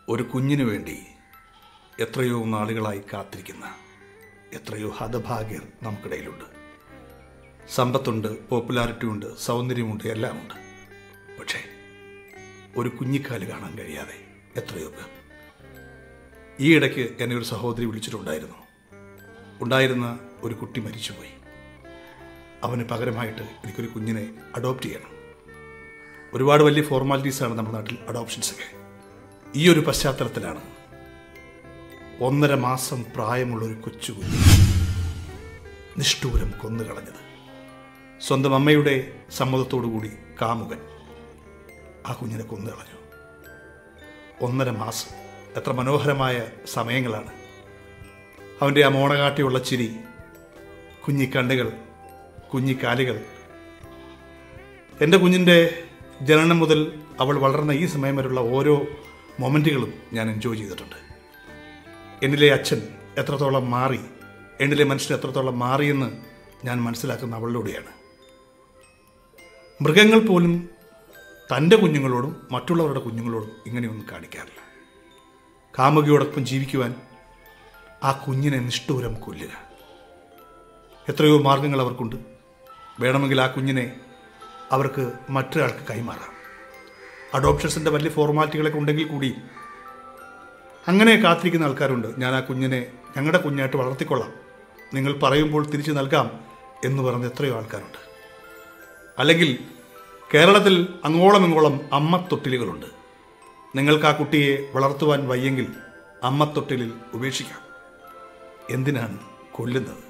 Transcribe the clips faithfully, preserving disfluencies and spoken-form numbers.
ഒരു കുഞ്ഞിനു വേണ്ടി എത്രയോ നാളുകളായി കാത്തിരിക്കുന്ന എത്രയോ ഹതഭാഗ്യർ നമുക്കിടയിലുണ്ട്. സമ്പത്തുണ്ട്, പോപ്പുലാരിറ്റി ഉണ്ട്, സൗന്ദര്യമുണ്ട്, എല്ലാമുണ്ട്. പക്ഷേ ഒരു കുഞ്ഞിക്കാല് കാണാൻ കഴിയാതെ എത്രയോ പേർ. ഈ ഇടയ്ക്ക് എന്നെ ഒരു സഹോദരി വിളിച്ചിട്ടുണ്ടായിരുന്നു. ഉണ്ടായിരുന്ന ഒരു കുട്ടി മരിച്ചുപോയി. അവന് പകരമായിട്ട് എനിക്കൊരു കുഞ്ഞിനെ അഡോപ്റ്റ് ചെയ്യണം. ഒരുപാട് വലിയ ഫോർമാലിറ്റീസാണ് നമ്മുടെ നാട്ടിൽ അഡോപ്ഷൻസൊക്കെ. ഈ ഒരു പശ്ചാത്തലത്തിലാണ് ഒന്നര മാസം പ്രായമുള്ളൊരു കൊച്ചുകുഞ്ഞ് നിഷ്ഠൂരം കൊന്നുകളഞ്ഞത്. സ്വന്തം അമ്മയുടെ സമ്മതത്തോടുകൂടി കാമുകൻ ആ കുഞ്ഞിനെ കൊന്നുകളഞ്ഞു. ഒന്നര മാസം, എത്ര മനോഹരമായ സമയങ്ങളാണ്. അവൻ്റെ ആ മോണകാട്ടിയുള്ള ചിരി, കുഞ്ഞിക്കണ്ണുകൾ, കുഞ്ഞിക്കാലുകൾ. എൻ്റെ കുഞ്ഞിൻ്റെ ജനനം മുതൽ അവൾ വളർന്ന ഈ സമയം വരെയുള്ള ഓരോ മൊമെൻറ്റുകളും ഞാൻ എൻജോയ് ചെയ്തിട്ടുണ്ട്. എന്നിലെ അച്ഛൻ എത്രത്തോളം മാറി, എന്നിലെ മനുഷ്യൻ എത്രത്തോളം മാറിയെന്ന് ഞാൻ മനസ്സിലാക്കുന്ന അവളിലൂടെയാണ്. മൃഗങ്ങൾ പോലും തൻ്റെ കുഞ്ഞുങ്ങളോടും മറ്റുള്ളവരുടെ കുഞ്ഞുങ്ങളോടും ഇങ്ങനെയൊന്നും കാണിക്കാറില്ല. കാമുകിയോടൊപ്പം ജീവിക്കുവാൻ ആ കുഞ്ഞിനെ നിഷ്ഠൂരം കൊല്ലുക. എത്രയോ മാർഗങ്ങൾ അവർക്കുണ്ട്. വേണമെങ്കിൽ ആ കുഞ്ഞിനെ അവർക്ക് മറ്റൊരാൾക്ക് കൈമാറാം. അഡോപ്ഷൻസിൻ്റെ വലിയ ഫോർമാലിറ്റികളൊക്കെ ഉണ്ടെങ്കിൽ കൂടി അങ്ങനെ കാത്തിരിക്കുന്ന ആൾക്കാരുണ്ട്. ഞാൻ ആ കുഞ്ഞിനെ ഞങ്ങളുടെ കുഞ്ഞായിട്ട് വളർത്തിക്കൊള്ളാം, നിങ്ങൾ പറയുമ്പോൾ തിരിച്ചു നൽകാം എന്ന് പറഞ്ഞ് എത്രയോ ആൾക്കാരുണ്ട്. അല്ലെങ്കിൽ കേരളത്തിൽ അങ്ങോളം ഇങ്ങോളം അമ്മത്തൊട്ടിലുകളുണ്ട്. നിങ്ങൾക്ക് ആ കുട്ടിയെ വളർത്തുവാൻ വയ്യെങ്കിൽ അമ്മത്തൊട്ടിലിൽ ഉപേക്ഷിക്കാം. എന്തിനാണ് കൊല്ലുന്നത്?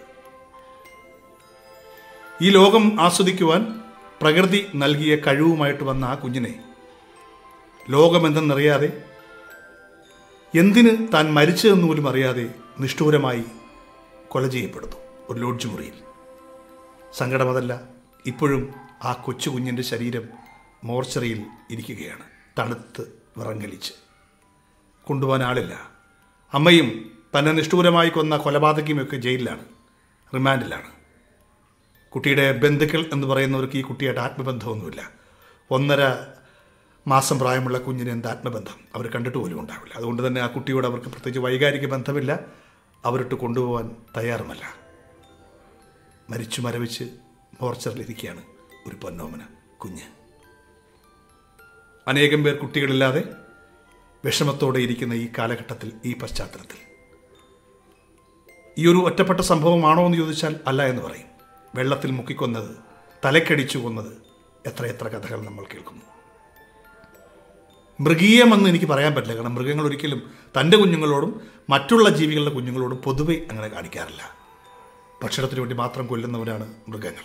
ഈ ലോകം ആസ്വദിക്കുവാൻ പ്രകൃതി നൽകിയ കഴിവുമായിട്ട് വന്ന ആ കുഞ്ഞിനെ ലോകമെന്തെന്നറിയാതെ, എന്തിന് താൻ മരിച്ചതെന്ന് പോലും അറിയാതെ നിഷ്ഠൂരമായി കൊല ചെയ്യപ്പെടുന്നു ഒരു ലോഡ്ജ് മുറിയിൽ. സങ്കടമതല്ല, ഇപ്പോഴും ആ കൊച്ചു കുഞ്ഞിൻ്റെ ശരീരം മോർച്ചറിയിൽ ഇരിക്കുകയാണ്, തണുത്ത് വിറങ്ങലിച്ച്. കൊണ്ടുപോകാൻ ആളില്ല. അമ്മയും തന്നെ നിഷ്ഠൂരമായി കൊന്ന കൊലപാതകിയുമൊക്കെ ജയിലിലാണ്, റിമാൻഡിലാണ്. കുട്ടിയുടെ ബന്ധുക്കൾ എന്ന് പറയുന്നവർക്ക് ഈ കുട്ടിയായിട്ട് ആത്മബന്ധമൊന്നുമില്ല. ഒന്നര മാസം പ്രായമുള്ള കുഞ്ഞിന് എന്ത് ആത്മബന്ധം? അവർ കണ്ടിട്ട് പോലും ഉണ്ടാവില്ല. അതുകൊണ്ട് തന്നെ ആ കുട്ടിയോട് അവർക്ക് പ്രത്യേകിച്ച് വൈകാരിക ബന്ധമില്ല. അവരിട്ട് കൊണ്ടുപോകാൻ തയ്യാറുമല്ല. മരിച്ചു മരവിച്ച് മോർച്ചറിലിരിക്കുകയാണ് ഒരു പൊന്നോമന കുഞ്ഞ്. അനേകം പേർ കുട്ടികളില്ലാതെ വിഷമത്തോടെ ഇരിക്കുന്ന ഈ കാലഘട്ടത്തിൽ, ഈ പശ്ചാത്തലത്തിൽ ഈ ഒരു ഒറ്റപ്പെട്ട സംഭവമാണോ എന്ന് ചോദിച്ചാൽ അല്ല എന്ന് പറയും. വെള്ളത്തിൽ മുക്കിക്കൊന്നത്, തലക്കടിച്ചു കൊന്നത്, എത്ര എത്ര കഥകൾ നമ്മൾ കേൾക്കുന്നു. മൃഗീയമെന്ന് എനിക്ക് പറയാൻ പറ്റില്ല. കാരണം മൃഗങ്ങൾ ഒരിക്കലും തൻ്റെ കുഞ്ഞുങ്ങളോടും മറ്റുള്ള ജീവികളുടെ കുഞ്ഞുങ്ങളോടും പൊതുവെ അങ്ങനെ കാണിക്കാറില്ല. ഭക്ഷണത്തിന് വേണ്ടി മാത്രം കൊല്ലുന്നവരാണ് മൃഗങ്ങൾ.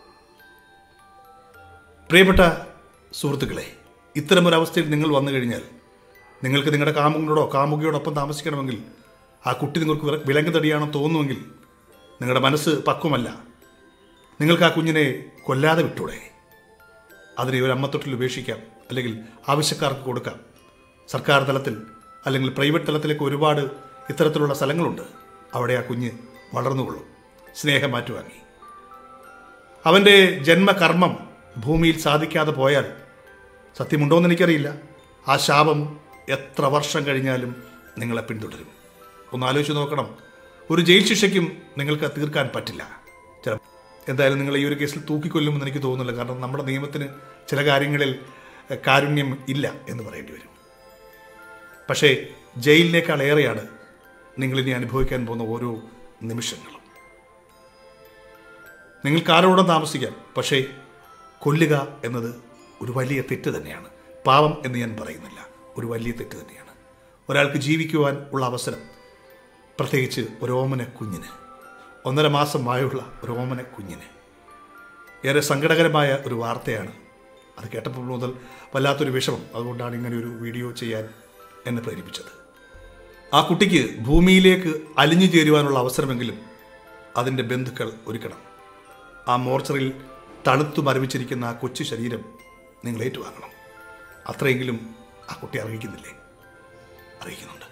പ്രിയപ്പെട്ട സുഹൃത്തുക്കളെ, ഇത്തരമൊരവസ്ഥയിൽ നിങ്ങൾ വന്നു കഴിഞ്ഞാൽ, നിങ്ങൾക്ക് നിങ്ങളുടെ കാമുകനോടോ കാമുകിയോടൊപ്പം താമസിക്കണമെങ്കിൽ, ആ കുട്ടി നിങ്ങൾക്ക് വിലങ്ങ് തടിയാണെന്ന് തോന്നുമെങ്കിൽ, നിങ്ങളുടെ മനസ്സ് പക്വമല്ല, നിങ്ങൾക്ക് ആ കുഞ്ഞിനെ കൊല്ലാതെ വിട്ടൂടെ? അതിനെ ഒരു അമ്മത്തൊട്ടിൽ ഉപേക്ഷിക്കാം, അല്ലെങ്കിൽ ആവശ്യക്കാർക്ക് കൊടുക്കാം. സർക്കാർ തലത്തിൽ അല്ലെങ്കിൽ പ്രൈവറ്റ് തലത്തിലേക്ക് ഒരുപാട് ഇത്തരത്തിലുള്ള സ്ഥലങ്ങളുണ്ട്. അവിടെ ആ കുഞ്ഞ് വളർന്നുകൊള്ളും. സ്നേഹം മാറ്റുവാങ്ങി അവൻ്റെ ജന്മകർമ്മം ഭൂമിയിൽ സാധിക്കാതെ പോയാൽ, സത്യമുണ്ടോയെന്ന് എനിക്കറിയില്ല, ആ ശാപം എത്ര വർഷം കഴിഞ്ഞാലും നിങ്ങളെ പിന്തുടരും. ഒന്ന് ആലോചിച്ച് നോക്കണം. ഒരു ജയിൽ ശിക്ഷയ്ക്കും നിങ്ങൾക്ക് തീർക്കാൻ പറ്റില്ല. ചില എന്തായാലും നിങ്ങൾ ഈ ഒരു കേസിൽ തൂക്കിക്കൊല്ലുമെന്ന് എനിക്ക് തോന്നുന്നില്ല. കാരണം നമ്മുടെ നിയമത്തിന് ചില കാര്യങ്ങളിൽ കാരുണ്യം ഇല്ല എന്ന് പറയേണ്ടി വരും. പക്ഷേ ജയിലിനേക്കാൾ ഏറെയാണ് നിങ്ങളിനി അനുഭവിക്കാൻ പോകുന്ന ഓരോ നിമിഷങ്ങളും. നിങ്ങൾക്ക് ആരോടും താമസിക്കാം, പക്ഷേ കൊല്ലുക എന്നത് ഒരു വലിയ തെറ്റ് തന്നെയാണ്. പാവം എന്ന് ഞാൻ പറയുന്നില്ല, ഒരു വലിയ തെറ്റ് തന്നെയാണ്. ഒരാൾക്ക് ജീവിക്കുവാൻ ഉള്ള അവസരം, പ്രത്യേകിച്ച് ഒരു ഓമന കുഞ്ഞിന്, ഒന്നര മാസം ആയുള്ള ഒരു ഓമന കുഞ്ഞിന്, ഏറെ സങ്കടകരമായ ഒരു വാർത്തയാണ്. അത് കേട്ടപ്പോൾ മുതൽ വല്ലാത്തൊരു വിഷമം. അതുകൊണ്ടാണ് ഇങ്ങനെ ഒരു വീഡിയോ ചെയ്യാൻ എന്നെ പ്രേരിപ്പിച്ചത്. ആ കുട്ടിക്ക് ഭൂമിയിലേക്ക് അലിഞ്ഞു ചേരുവാനുള്ള അവസരമെങ്കിലും അതിൻ്റെ ബന്ധുക്കൾ ഒരുക്കണം. ആ മോർച്ചറിൽ തണുത്തു മരവിച്ചിരിക്കുന്ന ആ കൊച്ചു ശരീരം നിങ്ങൾ ഏറ്റുവാങ്ങണം. അത്രയെങ്കിലും ആ കുട്ടി അറിയിക്കുന്നില്ലേ? അറിയിക്കുന്നുണ്ട്.